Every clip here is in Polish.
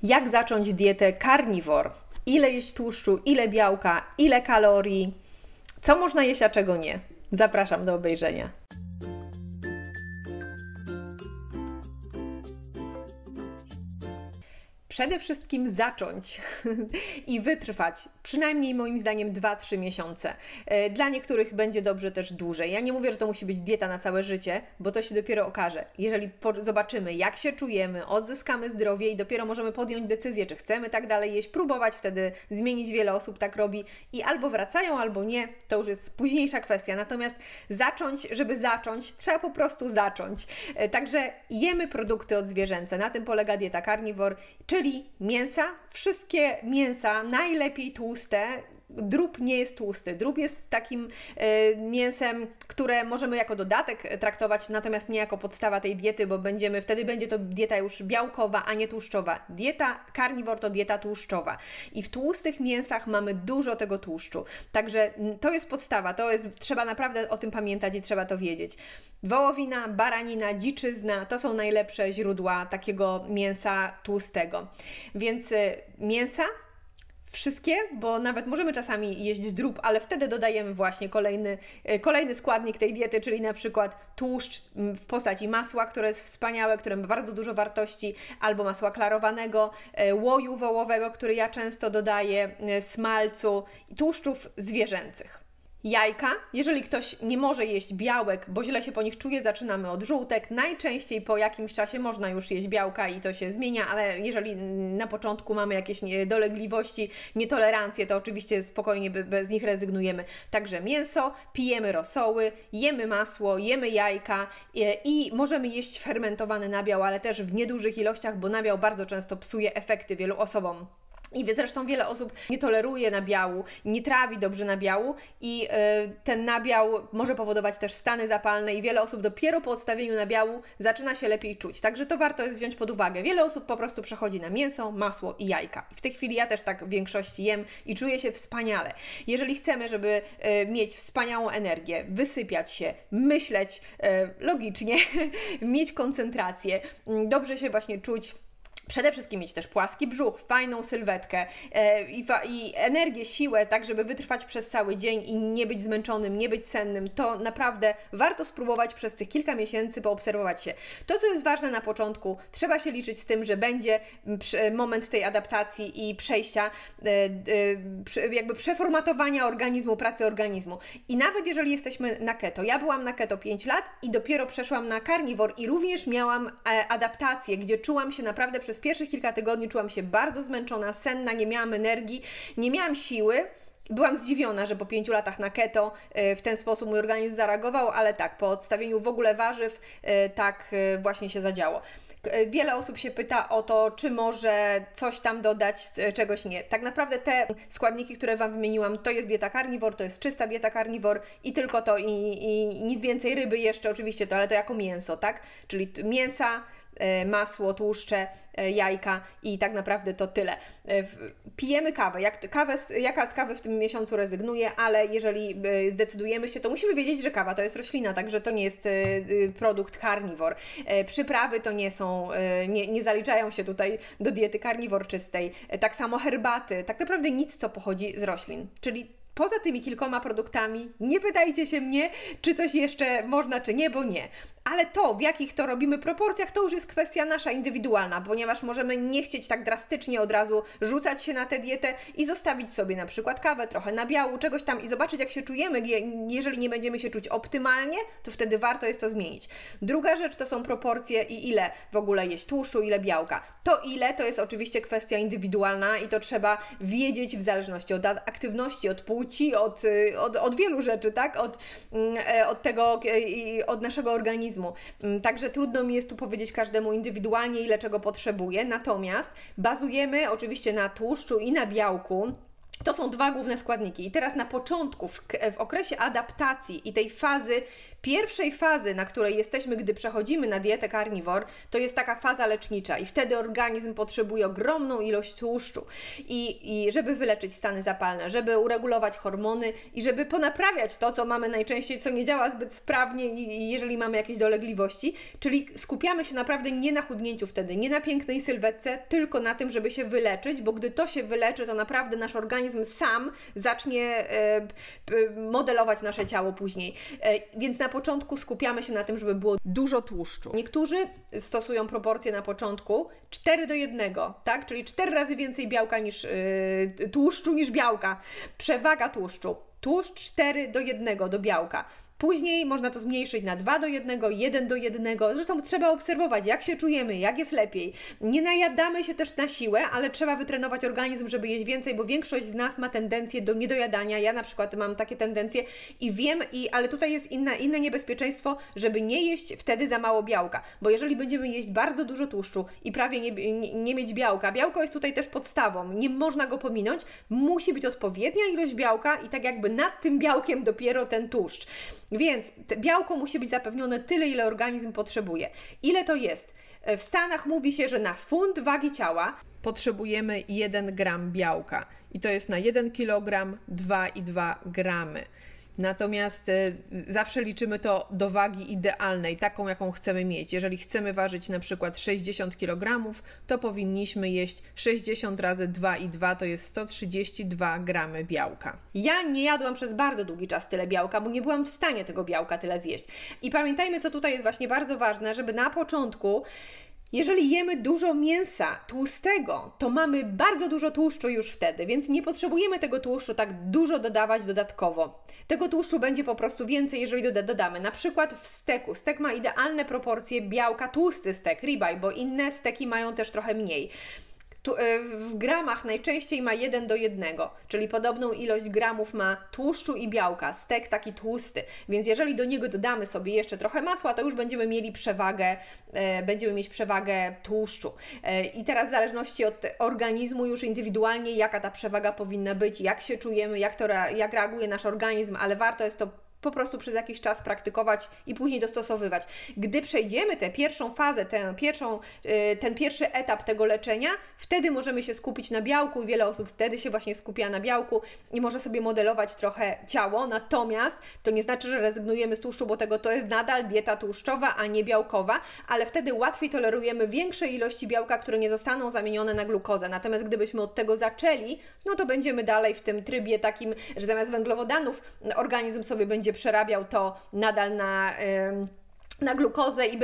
Jak zacząć dietę carnivore? Ile jeść tłuszczu, ile białka, ile kalorii? Co można jeść, a czego nie? Zapraszam do obejrzenia. Przede wszystkim zacząć i wytrwać, przynajmniej moim zdaniem 2-3 miesiące. Dla niektórych będzie dobrze też dłużej. Ja nie mówię, że to musi być dieta na całe życie, bo to się dopiero okaże. Jeżeli zobaczymy, jak się czujemy, odzyskamy zdrowie i dopiero możemy podjąć decyzję, czy chcemy tak dalej jeść, próbować wtedy zmienić. Wiele osób tak robi i albo wracają, albo nie. To już jest późniejsza kwestia. Natomiast zacząć, żeby zacząć, trzeba po prostu zacząć. Także jemy produkty odzwierzęce. Na tym polega dieta carnivore, czyli mięsa, wszystkie mięsa, najlepiej tłuste. Drób nie jest tłusty. Drób jest takim mięsem, które możemy jako dodatek traktować, natomiast nie jako podstawa tej diety, bo wtedy będzie to dieta już białkowa, a nie tłuszczowa. Dieta carnivore to dieta tłuszczowa. I w tłustych mięsach mamy dużo tego tłuszczu. Także to jest podstawa, trzeba naprawdę o tym pamiętać i trzeba to wiedzieć. Wołowina, baranina, dziczyzna to są najlepsze źródła takiego mięsa tłustego. Więc mięsa wszystkie, bo nawet możemy czasami jeść drób, ale wtedy dodajemy właśnie kolejny składnik tej diety, czyli na przykład tłuszcz w postaci masła, które jest wspaniałe, które ma bardzo dużo wartości, albo masła klarowanego, łoju wołowego, który ja często dodaję, smalcu, tłuszczów zwierzęcych. Jajka, jeżeli ktoś nie może jeść białek, bo źle się po nich czuje, zaczynamy od żółtek. Najczęściej po jakimś czasie można już jeść białka i to się zmienia, ale jeżeli na początku mamy jakieś dolegliwości, nietolerancje, to oczywiście spokojnie bez nich rezygnujemy. Także mięso, pijemy rosoły, jemy masło, jemy jajka i możemy jeść fermentowany nabiał, ale też w niedużych ilościach, bo nabiał bardzo często psuje efekty wielu osobom. I zresztą wiele osób nie toleruje nabiału, nie trawi dobrze nabiału i ten nabiał może powodować też stany zapalne i wiele osób dopiero po odstawieniu nabiału zaczyna się lepiej czuć. Także to warto jest wziąć pod uwagę. Wiele osób po prostu przechodzi na mięso, masło i jajka. W tej chwili ja też tak w większości jem i czuję się wspaniale. Jeżeli chcemy, żeby mieć wspaniałą energię, wysypiać się, myśleć logicznie, mieć koncentrację, dobrze się właśnie czuć, przede wszystkim mieć też płaski brzuch, fajną sylwetkę i energię, siłę, tak żeby wytrwać przez cały dzień i nie być zmęczonym, nie być sennym, to naprawdę warto spróbować przez tych kilka miesięcy poobserwować się. To, co jest ważne na początku, trzeba się liczyć z tym, że będzie moment tej adaptacji i przejścia, jakby przeformatowania organizmu, pracy organizmu. I nawet jeżeli jesteśmy na keto, ja byłam na keto 5 lat i dopiero przeszłam na carnivore i również miałam adaptację, gdzie czułam się naprawdę przez pierwszych kilka tygodni czułam się bardzo zmęczona, senna, nie miałam energii, nie miałam siły. Byłam zdziwiona, że po 5 latach na keto w ten sposób mój organizm zareagował, ale tak, po odstawieniu w ogóle warzyw tak właśnie się zadziało. Wiele osób się pyta o to, czy może coś tam dodać, czegoś nie. Tak naprawdę te składniki, które Wam wymieniłam, to jest dieta carnivore, to jest czysta dieta carnivore i tylko to i nic więcej, ryby jeszcze oczywiście to, ale to jako mięso, tak? Czyli mięsa, masło, tłuszcze, jajka i tak naprawdę to tyle. Pijemy kawę. Jaka z kawy w tym miesiącu rezygnuję, ale jeżeli zdecydujemy się, to musimy wiedzieć, że kawa to jest roślina, także to nie jest produkt carnivore. Przyprawy to nie zaliczają się tutaj do diety carnivore czystej. Tak samo herbaty, tak naprawdę nic, co pochodzi z roślin. Czyli poza tymi kilkoma produktami nie pytajcie się mnie, czy coś jeszcze można, czy nie, bo nie. Ale to, w jakich to robimy proporcjach, to już jest kwestia nasza indywidualna, ponieważ możemy nie chcieć tak drastycznie od razu rzucać się na tę dietę i zostawić sobie na przykład kawę, trochę nabiału, czegoś tam i zobaczyć, jak się czujemy. Jeżeli nie będziemy się czuć optymalnie, to wtedy warto jest to zmienić. Druga rzecz to są proporcje i ile w ogóle jeść tłuszczu, ile białka. To jest oczywiście kwestia indywidualna i to trzeba wiedzieć w zależności od aktywności, od płci, od wielu rzeczy, tak? Od tego, od naszego organizmu. Także trudno mi jest tu powiedzieć każdemu indywidualnie, ile czego potrzebuje, natomiast bazujemy oczywiście na tłuszczu i na białku. To są dwa główne składniki. I teraz na początku, w okresie adaptacji i tej fazy pierwszej fazy, na której jesteśmy, gdy przechodzimy na dietę carnivore, to jest taka faza lecznicza i wtedy organizm potrzebuje ogromną ilość tłuszczu i żeby wyleczyć stany zapalne, żeby uregulować hormony i żeby ponaprawiać to, co mamy najczęściej, co nie działa zbyt sprawnie i jeżeli mamy jakieś dolegliwości, czyli skupiamy się naprawdę nie na chudnięciu wtedy, nie na pięknej sylwetce, tylko na tym, żeby się wyleczyć, bo gdy to się wyleczy, to naprawdę nasz organizm sam zacznie modelować nasze ciało później. Więc na początku skupiamy się na tym, żeby było dużo tłuszczu. Niektórzy stosują proporcje na początku 4:1, tak? Czyli 4 razy więcej białka niż tłuszczu niż białka. Przewaga tłuszczu. Tłuszcz 4:1 do białka. Później można to zmniejszyć na 2:1, 1:1. Zresztą trzeba obserwować, jak się czujemy, jak jest lepiej. Nie najadamy się też na siłę, ale trzeba wytrenować organizm, żeby jeść więcej, bo większość z nas ma tendencję do niedojadania. Ja na przykład mam takie tendencje i wiem, ale tutaj jest inne niebezpieczeństwo, żeby nie jeść wtedy za mało białka. Bo jeżeli będziemy jeść bardzo dużo tłuszczu i prawie nie mieć białka, białko jest tutaj też podstawą, nie można go pominąć, musi być odpowiednia ilość białka i tak jakby nad tym białkiem dopiero ten tłuszcz. Więc białko musi być zapewnione tyle, ile organizm potrzebuje. Ile to jest? W Stanach mówi się, że na funt wagi ciała potrzebujemy 1 gram białka. I to jest na 1 kg 2,2 gramy. Natomiast zawsze liczymy to do wagi idealnej, taką jaką chcemy mieć. Jeżeli chcemy ważyć na przykład 60 kg, to powinniśmy jeść 60 razy 2,2 to jest 132 gramy białka. Ja nie jadłam przez bardzo długi czas tyle białka, bo nie byłam w stanie tego białka tyle zjeść. I pamiętajmy, co tutaj jest właśnie bardzo ważne, żeby na początku, jeżeli jemy dużo mięsa tłustego, to mamy bardzo dużo tłuszczu już wtedy, więc nie potrzebujemy tego tłuszczu tak dużo dodawać dodatkowo. Tego tłuszczu będzie po prostu więcej, jeżeli dodamy. Na przykład w steku. Stek ma idealne proporcje białka, tłusty stek, ribeye, bo inne steki mają też trochę mniej. W gramach najczęściej ma 1:1, czyli podobną ilość gramów ma tłuszczu i białka, stek taki tłusty, więc jeżeli do niego dodamy sobie jeszcze trochę masła, to już będziemy mieć przewagę tłuszczu. I teraz w zależności od organizmu już indywidualnie, jaka ta przewaga powinna być, jak się czujemy, jak reaguje nasz organizm, ale warto jest to po prostu przez jakiś czas praktykować i później dostosowywać. Gdy przejdziemy tę pierwszą fazę, ten pierwszy etap tego leczenia, wtedy możemy się skupić na białku i wiele osób wtedy się właśnie skupia na białku i może sobie modelować trochę ciało, natomiast to nie znaczy, że rezygnujemy z tłuszczu, bo to jest nadal dieta tłuszczowa, a nie białkowa, ale wtedy łatwiej tolerujemy większe ilości białka, które nie zostaną zamienione na glukozę. Natomiast gdybyśmy od tego zaczęli, no to będziemy dalej w tym trybie takim, że zamiast węglowodanów organizm sobie będzie przerabiał to nadal na glukozę i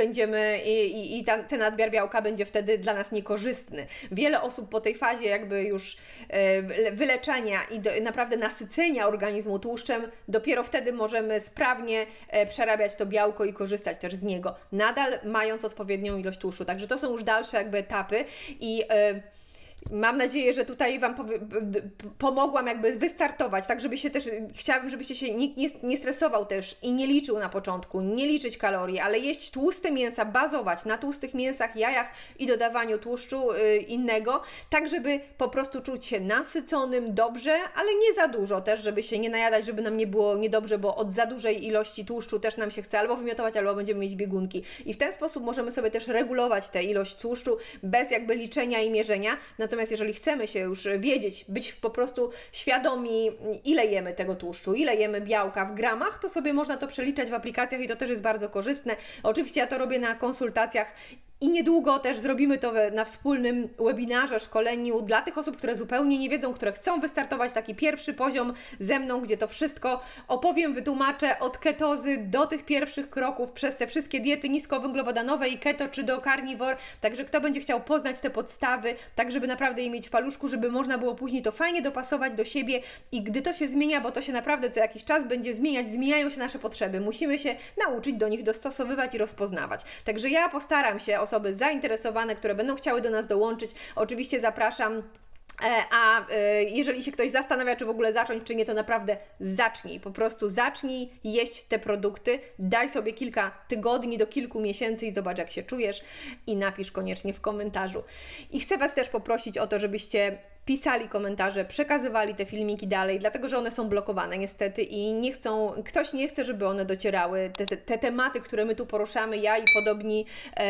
ten nadmiar białka będzie wtedy dla nas niekorzystny. Wiele osób po tej fazie jakby już wyleczenia i naprawdę nasycenia organizmu tłuszczem, dopiero wtedy możemy sprawnie przerabiać to białko i korzystać też z niego, nadal mając odpowiednią ilość tłuszczu. Także to są już dalsze jakby etapy i mam nadzieję, że tutaj Wam pomogłam jakby wystartować, tak chciałabym, żebyście się nikt nie stresował też i nie liczył na początku, nie liczyć kalorii, ale jeść tłuste mięsa, bazować na tłustych mięsach, jajach i dodawaniu tłuszczu innego, tak żeby po prostu czuć się nasyconym, dobrze, ale nie za dużo też, żeby się nie najadać, żeby nam nie było niedobrze, bo od za dużej ilości tłuszczu też nam się chce albo wymiotować, albo będziemy mieć biegunki. I w ten sposób możemy sobie też regulować tę ilość tłuszczu bez jakby liczenia i mierzenia. Natomiast jeżeli chcemy się już wiedzieć, być po prostu świadomi, ile jemy tego tłuszczu, ile jemy białka w gramach, to sobie można to przeliczać w aplikacjach i to też jest bardzo korzystne. Oczywiście ja to robię na konsultacjach i niedługo też zrobimy to na wspólnym webinarze, szkoleniu dla tych osób, które zupełnie nie wiedzą, które chcą wystartować taki pierwszy poziom ze mną, gdzie to wszystko opowiem, wytłumaczę od ketozy do tych pierwszych kroków przez te wszystkie diety niskowęglowodanowe i keto czy do carnivore. Także kto będzie chciał poznać te podstawy, tak żeby naprawdę je mieć w paluszku, żeby można było później to fajnie dopasować do siebie i gdy to się zmienia, bo to się naprawdę co jakiś czas będzie zmieniać, zmieniają się nasze potrzeby. Musimy się nauczyć do nich dostosowywać i rozpoznawać. Także ja postaram się osoby zainteresowane, które będą chciały do nas dołączyć, oczywiście zapraszam. A jeżeli się ktoś zastanawia, czy w ogóle zacząć, czy nie, to naprawdę zacznij. Po prostu zacznij jeść te produkty, daj sobie kilka tygodni do kilku miesięcy i zobacz, jak się czujesz i napisz koniecznie w komentarzu. I chcę Was też poprosić o to, żebyście pisali komentarze, przekazywali te filmiki dalej, dlatego że one są blokowane niestety i nie chcą, ktoś nie chce, żeby one docierały. Te tematy, które my tu poruszamy, ja i podobni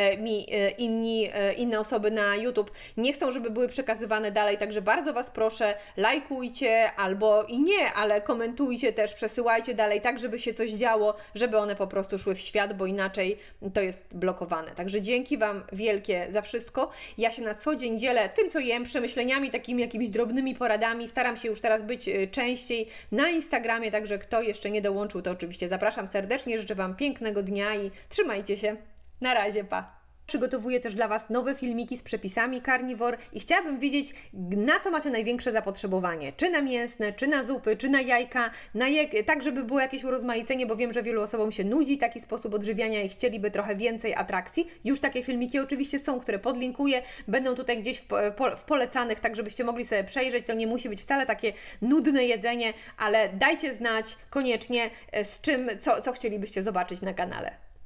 inne osoby na YouTube, nie chcą, żeby były przekazywane dalej, także bardzo Was proszę, lajkujcie albo i nie, ale komentujcie też, przesyłajcie dalej, tak żeby się coś działo, żeby one po prostu szły w świat, bo inaczej to jest blokowane. Także dzięki Wam wielkie za wszystko. Ja się na co dzień dzielę tym, co jem, przemyśleniami, takimi jakimiś drobnymi poradami. Staram się już teraz być częściej na Instagramie, także kto jeszcze nie dołączył, to oczywiście zapraszam serdecznie. Życzę Wam pięknego dnia i trzymajcie się. Na razie, pa! Przygotowuję też dla Was nowe filmiki z przepisami Carnivore i chciałabym wiedzieć, na co macie największe zapotrzebowanie. Czy na mięsne, czy na zupy, czy na jajka, tak żeby było jakieś urozmaicenie, bo wiem, że wielu osobom się nudzi taki sposób odżywiania i chcieliby trochę więcej atrakcji. Już takie filmiki oczywiście są, które podlinkuję, będą tutaj gdzieś w polecanych, tak żebyście mogli sobie przejrzeć. To nie musi być wcale takie nudne jedzenie, ale dajcie znać koniecznie, z czym, co chcielibyście zobaczyć na kanale.